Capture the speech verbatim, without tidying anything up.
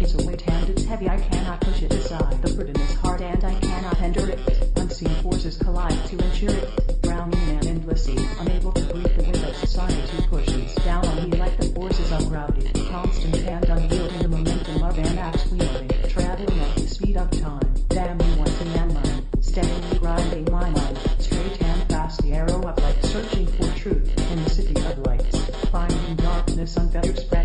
is a weight and it's heavy, I cannot push it aside. The burden is hard and I cannot endure it. Unseen forces collide to ensure it. Drowning in an endless sea, unable to breathe, the weight of society pushes down on me like the forces of gravity. Constant and unyielding, the momentum of an axe wielding, traveling at the speed of time. Damn you wanting and mine, steadily grinding my mind, straight and fast, the arrow of light, searching for truth in the city of lights, finding darkness unfettered, spread